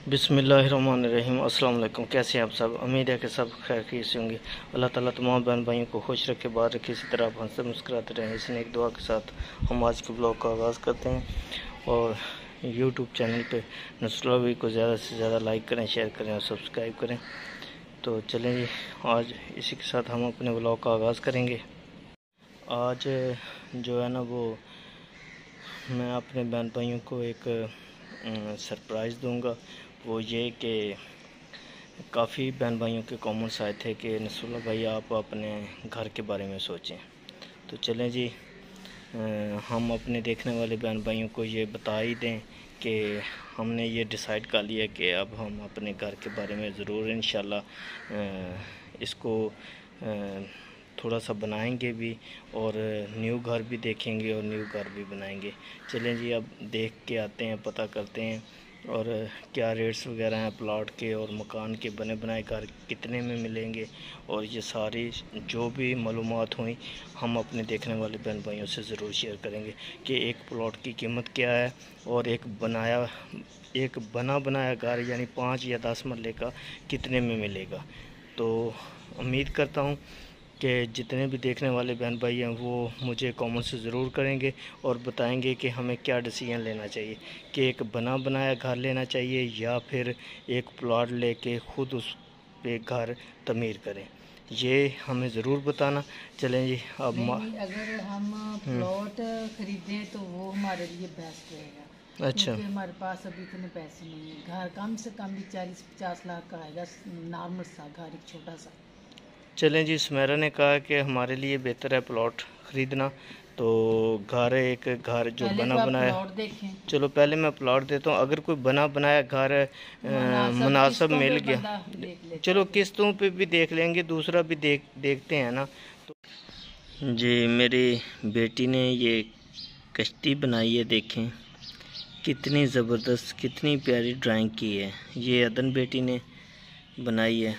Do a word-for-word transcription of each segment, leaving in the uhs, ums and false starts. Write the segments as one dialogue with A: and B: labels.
A: बिस्मिल्लाहिर्रहमानिर्रहीम। अस्सलाम वालेकुम। कैसे हैं आप सब? उम्मीद है कि सब खैर से होंगे। अल्लाह ताला तमाम बहन भाइयों को खुश रखे, बात रखे, इसी तरह आप हंसते मुस्कुराते रहें। इसी एक दुआ के साथ हम आज के ब्लॉग का आगाज़ करते हैं। और यूट्यूब चैनल पे नस्लवी को ज़्यादा से ज़्यादा लाइक करें, शेयर करें और सब्सक्राइब करें। तो चलें जी, आज इसी के साथ हम अपने ब्लॉग का आगाज़ करेंगे। आज जो है ना वो मैं अपने बहन भाइयों को एक सरप्राइज़ दूंगा। वो ये कि काफ़ी बहन भाइयों के कमेंट्स आए थे कि नसरुल्लाह भाई आप अपने घर के बारे में सोचें। तो चलें जी, हम अपने देखने वाले बहन भाइयों को ये बता ही दें कि हमने ये डिसाइड कर लिया कि अब हम अपने घर के बारे में ज़रूर इंशाल्लाह इसको थोड़ा सा बनाएंगे भी और न्यू घर भी देखेंगे और न्यू घर भी बनाएंगे। चलें जी, अब देख के आते हैं, पता करते हैं और क्या रेट्स वगैरह हैं प्लॉट के और मकान के, बने बनाए घर कितने में मिलेंगे। और ये सारी जो भी मालूमात हुई हम अपने देखने वाले बहन भाइयों से ज़रूर शेयर करेंगे कि एक प्लॉट की कीमत क्या है और एक बनाया एक बना बनाया घर यानी पाँच या दस मरले का कितने में मिलेगा। तो उम्मीद करता हूँ कि जितने भी देखने वाले बहन भाई हैं वो मुझे कमेंट से ज़रूर करेंगे और बताएंगे कि हमें क्या डिसीजन लेना चाहिए, कि एक बना बनाया घर लेना चाहिए या फिर एक प्लॉट लेके ख़ुद उस पे घर तमीर करें। ये हमें ज़रूर बताना। चलें जी, अब
B: नहीं, अगर हम प्लॉट खरीदें तो वो हमारे लिए बेस्ट रहेगा। अच्छा, क्योंकि हमारे पास अभी इतने पैसे नहीं है। घर कम से कम भी चालीस पचास लाख का आएगा, नॉर्मल सा घर, एक छोटा सा।
A: चलें जी, सुमेरा ने कहा कि हमारे लिए बेहतर है प्लॉट ख़रीदना। तो घर एक घर जो बना
B: तो
A: बनाया,
B: प्लॉट देखें। चलो
A: चलो पहले मैं प्लॉट देता हूँ। अगर कोई बना बनाया घर मुनासिब मिल गया, चलो किस्तों पे भी देख लेंगे, दूसरा भी देख देखते हैं ना। तो जी, मेरी बेटी ने ये कश्ती बनाई है, देखें कितनी ज़बरदस्त, कितनी प्यारी ड्राइंग की है। ये अदन बेटी ने बनाई है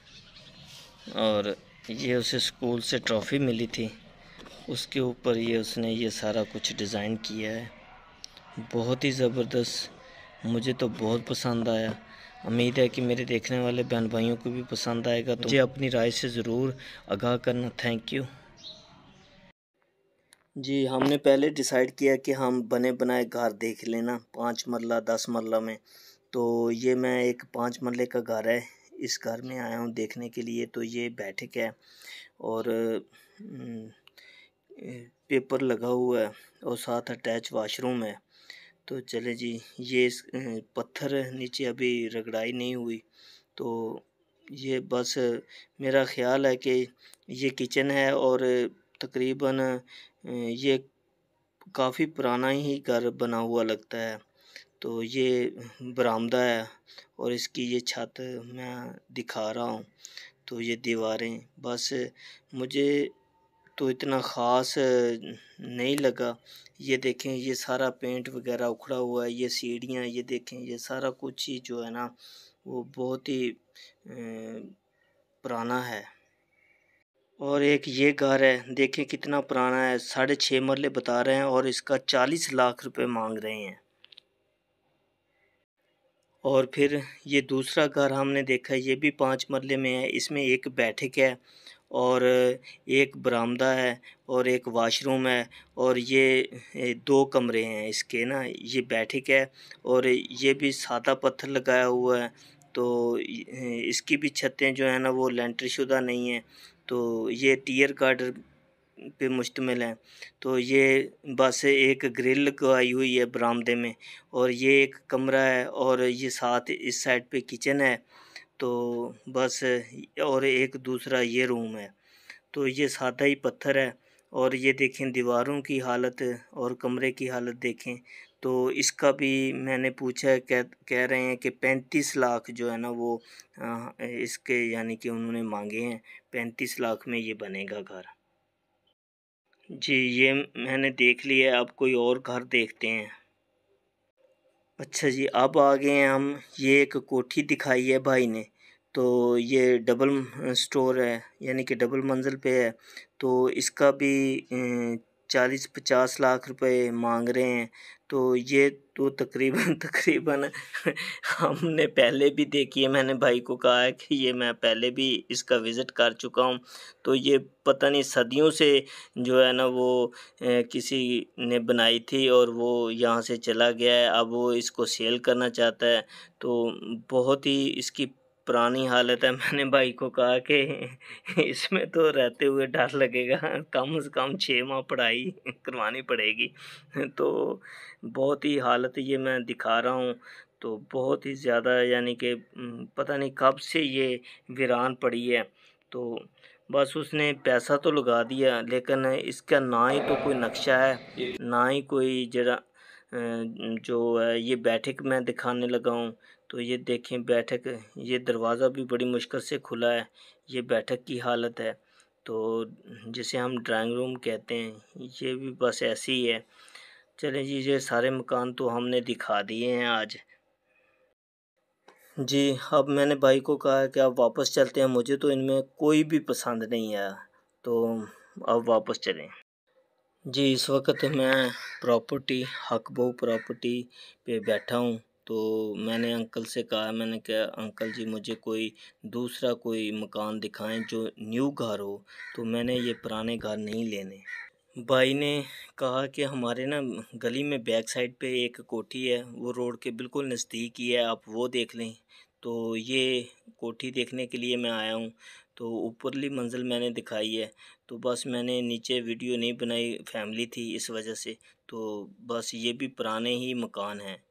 A: और ये उसे स्कूल से ट्रॉफ़ी मिली थी, उसके ऊपर ये उसने ये सारा कुछ डिज़ाइन किया है। बहुत ही ज़बरदस्त, मुझे तो बहुत पसंद आया। उम्मीद है कि मेरे देखने वाले बहन भाइयों को भी पसंद आएगा। तो मुझे अपनी राय से ज़रूर आगाह करना। Thank you ji. हमने पहले डिसाइड किया कि हम बने बनाए घर देख लेना, पाँच मरला दस मरला में। तो ये मैं एक पाँच मरले का घर है, इस घर में आया हूँ देखने के लिए। तो ये बैठक है और पेपर लगा हुआ है और साथ अटैच वाशरूम है। तो चले जी, ये पत्थर नीचे अभी रगड़ाई नहीं हुई। तो ये बस मेरा ख़्याल है कि ये किचन है और तकरीबन ये काफ़ी पुराना ही घर बना हुआ लगता है। तो ये बरामदा है और इसकी ये छत मैं दिखा रहा हूँ। तो ये दीवारें, बस मुझे तो इतना ख़ास नहीं लगा। ये देखें, ये सारा पेंट वगैरह उखड़ा हुआ है। ये सीढ़ियाँ, ये देखें, ये सारा कुछ ही जो है ना वो बहुत ही पुराना है। और एक ये घर है, देखें कितना पुराना है, साढ़े छः मरले बता रहे हैं और इसका चालीस लाख रुपए मांग रहे हैं। और फिर ये दूसरा घर हमने देखा, ये भी पाँच मरले में है। इसमें एक बैठक है और एक बरामदा है और एक वाशरूम है और ये दो कमरे हैं इसके ना। ये बैठक है और ये भी सादा पत्थर लगाया हुआ है। तो इसकी भी छतें जो है ना वो लेंटर शुदा नहीं है। तो ये टियर गार्डर पे मुश्तमिल है। तो ये बस एक ग्रिल लगाई हुई है बरामदे में और ये एक कमरा है और ये साथ इस साइड पे किचन है। तो बस, और एक दूसरा ये रूम है। तो ये सादा ही पत्थर है और ये देखें दीवारों की हालत और कमरे की हालत देखें। तो इसका भी मैंने पूछा है, कह कह रहे हैं कि पैंतीस लाख जो है ना वो आ, इसके यानी कि उन्होंने मांगे हैं। पैंतीस लाख में ये बनेगा घर। जी, ये मैंने देख लिया, अब कोई और घर देखते हैं। अच्छा जी, अब आ गए हैं हम, ये एक कोठी दिखाई है भाई ने। तो ये डबल स्टोर है यानी कि डबल मंजिल पे है। तो इसका भी चालीस पचास लाख रुपए मांग रहे हैं। तो ये तो तकरीबन तकरीबन हमने पहले भी देखी है। मैंने भाई को कहा है कि ये मैं पहले भी इसका विज़िट कर चुका हूँ। तो ये पता नहीं सदियों से जो है ना वो ए, किसी ने बनाई थी और वो यहाँ से चला गया है। अब वो इसको सेल करना चाहता है। तो बहुत ही इसकी पुरानी हालत है। मैंने भाई को कहा कि इसमें तो रहते हुए डर लगेगा, कम से कम छः माह पढ़ाई करवानी पड़ेगी। तो बहुत ही हालत ये मैं दिखा रहा हूँ। तो बहुत ही ज़्यादा यानी कि पता नहीं कब से ये वीरान पड़ी है। तो बस उसने पैसा तो लगा दिया, लेकिन इसका ना ही तो कोई नक्शा है, ना ही कोई जरा जो है ये बैठक मैं दिखाने लगा हूँ। तो ये देखें बैठक, ये दरवाज़ा भी बड़ी मुश्किल से खुला है। ये बैठक की हालत है। तो जिसे हम ड्राइंग रूम कहते हैं, ये भी बस ऐसी ही है। चलें जी, ये सारे मकान तो हमने दिखा दिए हैं आज जी। अब मैंने भाई को कहा है कि आप वापस चलते हैं, मुझे तो इनमें कोई भी पसंद नहीं आया, तो अब वापस चलें जी। इस वक्त मैं प्रॉपर्टी हकबहू प्रॉपर्टी पे बैठा हूँ। तो मैंने अंकल से कहा, मैंने कहा अंकल जी मुझे कोई दूसरा कोई मकान दिखाएं जो न्यू घर हो। तो मैंने ये पुराने घर नहीं लेने। भाई ने कहा कि हमारे ना गली में बैक साइड पे एक कोठी है, वो रोड के बिल्कुल नज़दीक ही है, आप वो देख लें। तो ये कोठी देखने के लिए मैं आया हूँ। तो ऊपरली मंजिल मैंने दिखाई है। तो बस मैंने नीचे वीडियो नहीं बनाई, फैमिली थी इस वजह से। तो बस ये भी पुराने ही मकान हैं।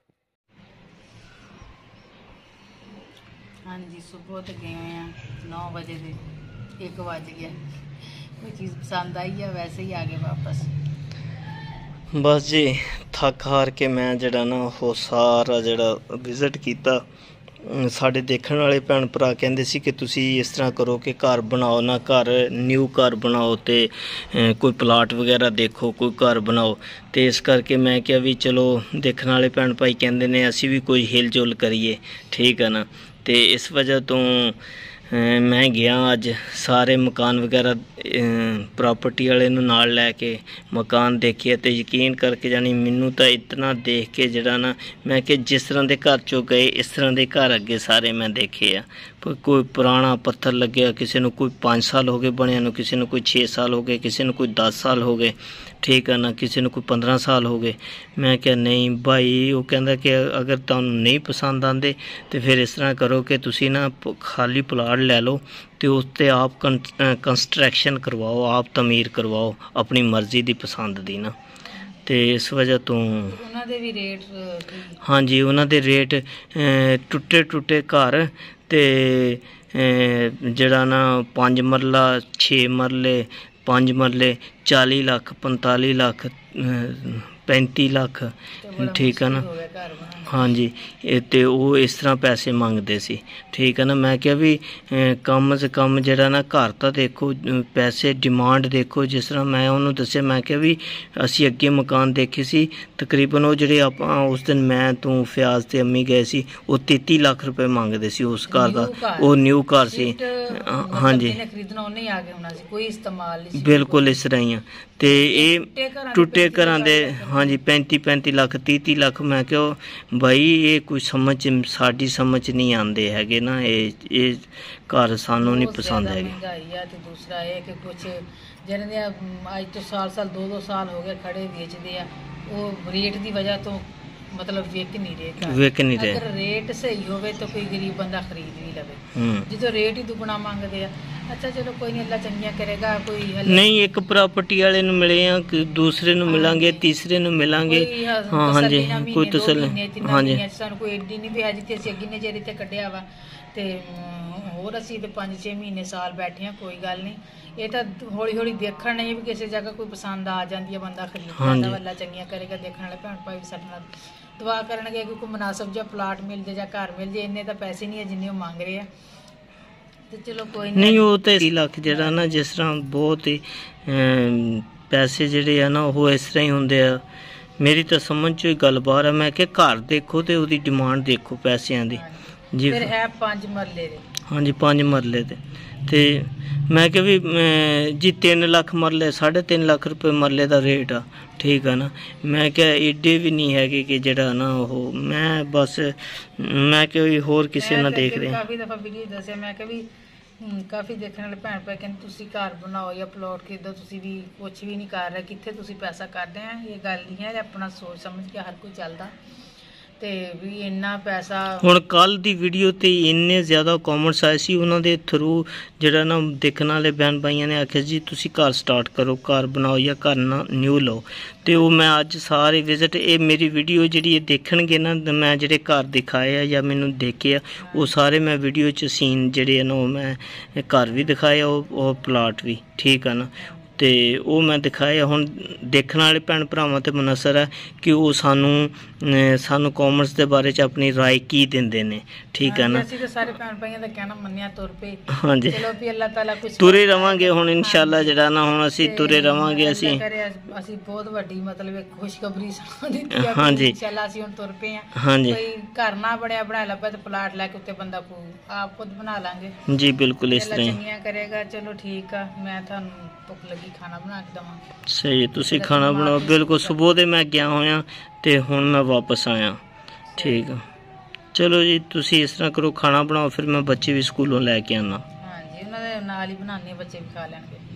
B: हाँ जी, सुबह तो गए हुए हैं नौ बजे से एक बज गया। कोई चीज़ पसंद आई है वैसे ही आ गए वापस।
A: बस जी थक हार के मैं जड़ा ना वो सारा जड़ा विजिट किया। साढ़े देखने वाले भैन भरा कहते सी कि तुसी इस तरह करो कि घर बनाओ ना, घर न्यू घर बनाओ तो कोई प्लाट वगैरह देखो, कोई घर बनाओ। तो इस करके मैं क्या भी चलो देखने वाले भैन भाई कहते ने असी भी कोई हिल जुल करिए, ठीक है ना। तो इस वजह तो मैं गया अज सारे मकान वगैरह प्रॉपर्टी वाले नूं नाल लैके मकान देखिए। तो यकीन करके जानी मैनू तो इतना देख के जड़ा ना मैं कि जिस तरह के घर चो गए इस तरह के घर अगे सारे मैं देखे आ। कोई पुराना पत्थर लगे, किसी को कोई पाँच साल हो गए बने, किसी को कोई छे साल हो गए, किसी को कोई दस साल हो गए, ठीक है ना, किसी को कोई पंद्रह साल हो गए। मैं क्या नहीं भाई, वो कहता कि अगर तुहानू नहीं पसंद आते तो फिर इस तरह करो कि तुसी ना खाली प्लाट ले लो तो उस ते आप कंस्ट्रक्शन करवाओ, आप तमीर करवाओ अपनी मर्जी की पसंद दी ना। तो इस वजह तो
B: भी रेट
A: हाँ जी उन्होंने रेट टुटे टुटे घर तो जड़ा ना पाँच मरला छे मरले पाँच मरले चाली लाख पैंताली लाख पैंती लाख, ठीक है ना। हाँ जी, तो वो इस तरह पैसे मंगते सी, ठीक है ना। मैं क्या भी कम से कम जरा ना घर तो देखो, पैसे डिमांड देखो। जिस तरह मैं उन्होंने दस्या, मैं क्या भी असी अगे मकान देखे सी तकरीबन वो जड़े आप उस दिन मैं तू फयाज ते अम्मी गए सी, वो तेती लाख रुपए मंगते सी उस घर का। वो न्यू घर सी। हाँ जी बिल्कुल इस तरह ही। तो ये टुटे घर दे हाँ जी पैंती पैंती लाख तीह तीह लाख। मैं क्यों भाई ये कोई समझ साड़ी समझ नहीं आते है ना, ये घर सानू नहीं पसंद है।
B: दूसरा है कि कुछ जिन्हें अज तो साल साल दो दो साल हो गए खड़े बेचते हैं, वो रेट की वजह तो मतलब विक नहीं रहे
A: विक नहीं रहे।
B: अगर रेट सही होवे तो कोई गरीब बंदा खरीद भी लवे, जो रेट ही दुगना मंगते हैं। अच्छा चलो कोई नहीं, अल्लाह चंगिया करेगा। कोई
A: नहीं एक प्रॉपर्टी वाले नु मिले हैं, दूसरे नु मिलांगे, तीसरे नु मिलांगे। हाँ हाँ जी कोई तसल्ली हाँ जी
B: सानू कोई एडी नहीं पिया जिते असीं अगे ने जेरे ते कड्ढिया वा ते होर असीं ते पाँच छे महीने साल बैठे हैं, कोई गल नहीं। ये तो हौली हौली देखण नहीं भी किसी जगह कोई पसंद आ जाती है, बंदा खरीद लैंदा। अल्लाह चंगिया करेगा, देखने वाले भैन भाई भी साडे नाल दुआ करनगे कि कोई मुनासिब जिहा प्लाट मिल जाए या घर मिल जाए। इन्ने तो पैसे नहीं है जिन्ने वो मंग रहे हैं। तो चलो कोई
A: नहीं वो तो तीह लाख जरा ना जिस तरह बहुत ही पैसे जड़े है ना वो इस तरह ही होंगे। मेरी तो समझ चो गल बाहर है। मैं क्या घर देखो तो उसकी डिमांड देखो पैसों की जी।
B: फिर है पाँच मरले
A: हाँ जी पाँच मरले ते ते मैं क्या भी मैं जी तीन लाख मरले साढ़े तीन लाख रुपए मरले का रेट आ ठीक है ना। मैं क्या एडे भी नहीं है कि जड़ा ना वो मैं बस मैं क्या भी होर किसी ना देख रहे
B: काफ़ी दफ़ा वीडियो दसिया मैं क्या भी काफ़ी देखने वाले भैन भाई कहते तुसी घर बनाओ या प्लॉट खरीदो तुसी भी कुछ भी नहीं कर रहे कित्थे तुसी पैसा करते हैं ये गल नहीं है अपना सोच समझ के हर कोई चलता ਤੇ ਵੀ ਇੰਨਾ ਪੈਸਾ ਹੁਣ ਕੱਲ ਦੀ ਵੀਡੀਓ ਤੇ ਇੰਨੇ ਜ਼ਿਆਦਾ ਕਮੈਂਟਸ ਆਏ ਸੀ ਉਹਨਾਂ ਦੇ ਥਰੂ ਜਿਹੜਾ ਨਾ ਦੇਖਣ ਵਾਲੇ ਬਹਿਨ ਭਾਈਆਂ ਨੇ ਆਖਿਆ ਜੀ ਤੁਸੀਂ ਘਰ ਸਟਾਰਟ ਕਰੋ ਘਰ ਬਣਾਓ ਜਾਂ ਘਰ ਨਾ ਨਿਊ ਲਓ ਤੇ ਉਹ ਮੈਂ ਅੱਜ ਸਾਰੇ ਵਿਜ਼ਿਟ ਇਹ ਮੇਰੀ ਵੀਡੀਓ ਜਿਹੜੀ ਇਹ ਦੇਖਣਗੇ ਨਾ ਮੈਂ ਜਿਹੜੇ ਘਰ ਦਿਖਾਏ ਆ ਜਾਂ ਮੈਨੂੰ ਦੇਖੇ ਆ ਉਹ ਸਾਰੇ ਮੈਂ ਵੀਡੀਓ 'ਚ ਸੀਨ ਜਿਹੜੇ ਨਾ ਉਹ ਮੈਂ ਘਰ ਵੀ ਦਿਖਾਏ ਉਹ ਉਹ ਪਲਾਟ ਵੀ ਠੀਕ ਆ ਨਾ ਤੇ ਉਹ ਮੈਂ ਦਿਖਾਇਆ ਹੁਣ ਦੇਖਣ ਵਾਲੇ ਭੈਣ ਭਰਾਵਾਂ ਤੇ ਮੁਨਸਰ ਹੈ ਕਿ ਉਹ ਸਾਨੂੰ ਸਾਨੂੰ ਕਾਮਰਸ ਦੇ ਬਾਰੇ ਚ ਆਪਣੀ ਰਾਏ ਕੀ ਦਿੰਦੇ ਨੇ ਠੀਕ ਹੈ ਨਾ। ਅਸੀਂ ਤਾਂ ਸਾਰੇ ਭੈਣ ਭਾਈਆਂ ਦਾ ਕਹਿਣਾ ਮੰਨਿਆ ਤੁਰ ਪਏ ਹਾਂਜੀ ਚਲੋ ਵੀ ਅੱਲਾਹ ਤਾਲਾ ਕੁਝ ਤੁਰੇ ਰਵਾਂਗੇ ਹੁਣ ਇਨਸ਼ਾਅੱਲਾ ਜਿਹੜਾ ਨਾ ਹੁਣ ਅਸੀਂ ਤੁਰੇ ਰਵਾਂਗੇ ਅਸੀਂ ਅਸੀਂ ਬਹੁਤ ਵੱਡੀ ਮਤਲਬ ਇੱਕ ਖੁਸ਼ਖਬਰੀ ਸੁਣਾ ਦਿੱਤੀ ਹੈ ਹਾਂਜੀ ਇਨਸ਼ਾਅੱਲਾ ਅਸੀਂ ਹੁਣ ਤੁਰ ਪਏ ਆ ਹਾਂਜੀ ਕੋਈ ਘਰ ਨਾ ਬਣਿਆ ਬਣਾਇਆ ਲੱਭਾ ਤੇ ਪਲਾਟ ਲੈ ਕੇ ਉੱਤੇ ਬੰਦਾ ਕੋ ਆਪ ਖੁਦ ਬਣਾ ਲਾਂਗੇ ਜੀ ਬਿਲਕੁਲ ਇਸ ਤਰ੍ਹਾਂ ਚੰਗੀਆਂ ਕਰੇਗਾ ਚਲੋ ਠੀਕ ਆ ਮੈਂ ਤੁਹਾਨੂੰ ਭੁੱਖ ਲੱਗੀ ਖਾਣਾ ਬਣਾ ਕੇ ਦਵਾਂ ਸਹੀ ਤੁਸੀਂ ਖਾਣਾ ਬਣਾਓ ਬਿਲਕੁਲ ਸੁਬਹ ਦੇ ਮੈਂ ਗਿਆ ਹੋਇਆ ਤੇ ਹੁਣ ਮੈਂ ਵਾਪਸ ਆਇਆ ਠੀਕ ਆ ਚਲੋ ਜੀ ਤੁਸੀਂ ਇਸ ਤਰ੍ਹਾਂ ਕਰੋ ਖਾਣਾ ਬਣਾਓ ਫਿਰ ਮੈਂ ਬੱਚੇ ਵੀ ਸਕੂਲੋਂ ਲੈ ਕੇ ਆਣਾ ਹਾਂਜੀ ਉਹਨਾਂ ਦੇ ਨਾਲ ਹੀ ਬਣਾਉਣੇ ਬੱਚੇ ਵੀ ਖਾ ਲੈਣਗੇ।